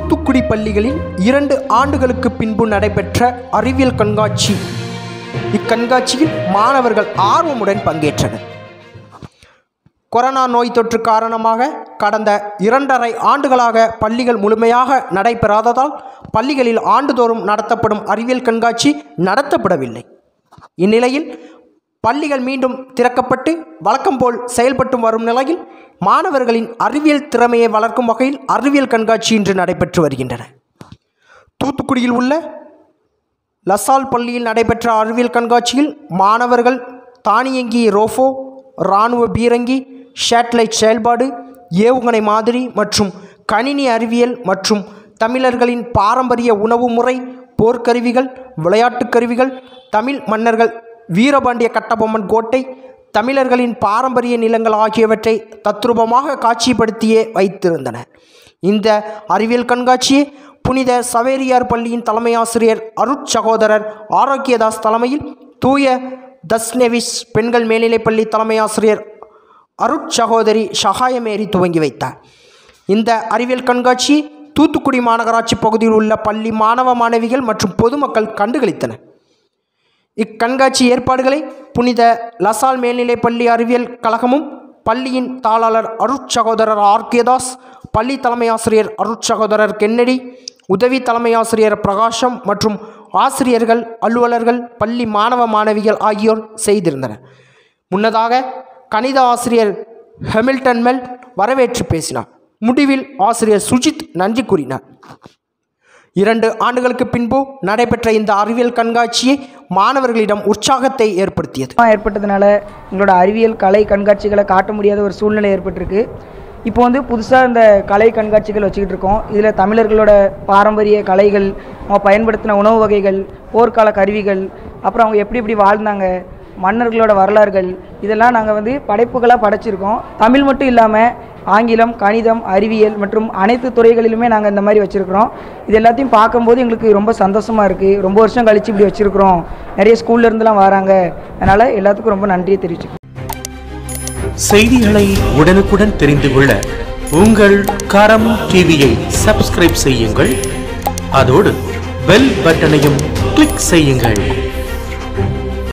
தூத்துக்குடி பள்ளிகளில் 2 ஆண்டுகளுக்கு பின்பு நடைபெற்ற அறிவியல் கண்காட்சி. இக்கண்காட்சியில் மாணவர்கள் ஆர்வமுடன் பங்கேற்றனர். கொரோனா நோய் தொற்று காரணமாக கடந்த 2.5 ஆண்டுகளாக பள்ளிகள் முழுமையாக நடைபெறாததால் பள்ளிகளில் ஆண்டுதோறும் நடத்தப்படும் அறிவியல் கண்காட்சி நடத்தப்படவில்லை. இந்நிலையில் பள்ளிகள் மீண்டும் திறக்கப்பட்டு வழக்கம் போல் செயல்பட்டு வரும் நிலையில் மாணவர்களின் அறிவியல் திறமையை வளர்க்கும் வகையில் அறிவியல் கண்காட்சி இன்று நடைபெற்று வருகின்றன. தூத்துக்குடியில் உள்ள லசால் பள்ளியில் நடைபெற்ற அறிவியல் கண்காட்சியில் மாணவர்கள் தானியங்கி ரோபோ, இராணுவ பீரங்கி, சேட்டலைட் செயல்பாடு, ஏவுகணை மாதிரி மற்றும் கணினி அறிவியல் மற்றும் தமிழர்களின் பாரம்பரிய உணவு முறை, போர்க்கருவிகள், விளையாட்டுக் கருவிகள், தமிழ் மன்னர்கள் வீரபாண்டிய கட்டபொம்மன் கோட்டை, தமிழர்களின் பாரம்பரிய நிலங்கள் ஆகியவற்றை தத்ரூபமாக காட்சிப்படுத்தியே வைத்திருந்தனர். இந்த அறிவியல் கண்காட்சியை புனித சவேரியார் பள்ளியின் தலைமை ஆசிரியர் அருட்சகோதரர் ஆரோக்கியதாஸ் தலைமையில் தூய தஸ்நெவிஸ் பெண்கள் மேல்நிலைப்பள்ளி தலைமை ஆசிரியர் அருட்சகோதரி சகாயமேரி துவங்கி வைத்தார். இந்த அறிவியல் கண்காட்சியை தூத்துக்குடி மாநகராட்சி பகுதியில் உள்ள பள்ளி மாணவ மாணவிகள் மற்றும் பொதுமக்கள் கண்டுகளித்தனர். இக்கண்காட்சி ஏற்பாடுகளை புனித லசால் மேல்நிலைப்பள்ளி அறிவியல் கழகமும் பள்ளியின் தாளாளர் அருட்சகோதரர் ஆரோக்கியதாஸ், பள்ளி தலைமை ஆசிரியர் அருட்சகோதரர் கென்னடி, உதவி தலைமை ஆசிரியர் பிரகாஷம் மற்றும் ஆசிரியர்கள், அலுவலர்கள், பள்ளி மாணவ மாணவிகள் ஆகியோர் செய்திருந்தனர். முன்னதாக கணித ஆசிரியர் ஹெமில்டன் மெல் வரவேற்று பேசினார். முடிவில் ஆசிரியர் சுஜித் நன்றி கூறினார். 2 ஆண்டுகளுக்கு பின்பு நடைபெற்ற இந்த அறிவியல் கண்காட்சியை மாணவர்களிடம் உற்சாகத்தை ஏற்பட்டதுனால எங்களோட அறிவியல் கலை கண்காட்சிகளை காட்ட முடியாத ஒரு சூழ்நிலை ஏற்பட்டிருக்கு. இப்போ புதுசாக இந்த கலை கண்காட்சிகள் வச்சுக்கிட்டு இருக்கோம். இதில் தமிழர்களோட பாரம்பரிய கலைகள், அவங்க பயன்படுத்தின உணவு வகைகள், போர்க்கால கருவிகள், அப்புறம் அவங்க எப்படி வாழ்ந்தாங்க, மன்னர்களோட வரலாறுகள், இதெல்லாம் நாங்கள் படைப்புகளாக படைச்சிருக்கோம். தமிழ் மட்டும் இல்லாமல் ஆங்கிலம், கணிதம், அறிவியல் மற்றும் அனைத்து துறைகளிலுமே நாங்கள் இந்த மாதிரி வச்சுருக்கிறோம். இது எல்லாத்தையும் பார்க்கும்போது எங்களுக்கு ரொம்ப சந்தோஷமாக இருக்குது. ரொம்ப வருஷம் கழித்து இப்படி வச்சுருக்கிறோம். நிறைய ஸ்கூல்லேருந்துலாம் வராங்க. அதனால் எல்லாத்துக்கும் ரொம்ப நன்றியை தெரிவிச்சுக்கிறோம். செய்திகளை உடனுக்குடன் தெரிந்து கொள்ள உங்கள் கரம் டிவியை சப்ஸ்கிரைப் செய்யுங்கள். அதோடு பெல் பட்டனையும் கிளிக் செய்யுங்கள்.